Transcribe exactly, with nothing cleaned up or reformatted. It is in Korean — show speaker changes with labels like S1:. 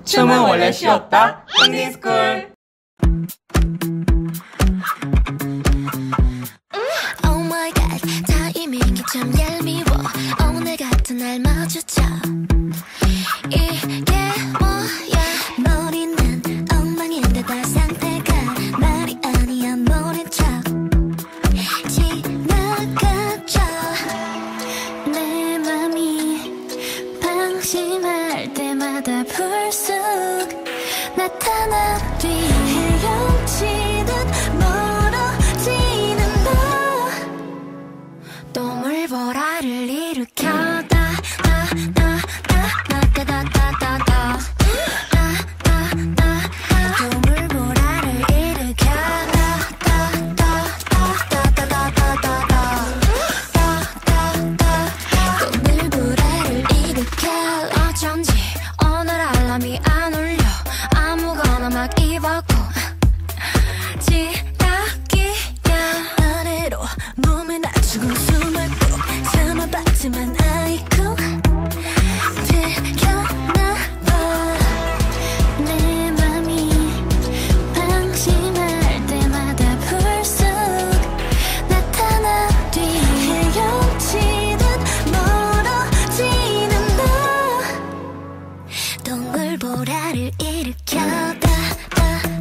S1: 춤은 원래 쉬었다. 댄디스쿨.
S2: Oh my god, 타이밍이 참 얄미워. 오늘 같은 날 마주쳐. 이게 뭐야? 머리는 엉망인데다 상태가 말이 아니야 모른 척 지나가죠. 내 맘이 방심할 때마다 불쑥 나타나 뒤 헤엄치듯 멀어지는 너. 또 물보라를 일으켜다 몸에 낮추고 숨을 꼭 참아봤지만 아이고 들켰나봐. 내 맘이 방심할 때마다 불쑥 나타나 뒤 헤엄치듯 멀어지는 너. 동물보라를 일으켜다